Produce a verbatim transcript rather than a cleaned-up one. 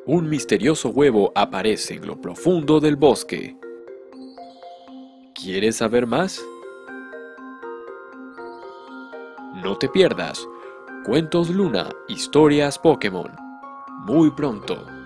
Un misterioso huevo aparece en lo profundo del bosque. ¿Quieres saber más? No te pierdas Cuentos Luna, historias Pokémon. Muy pronto.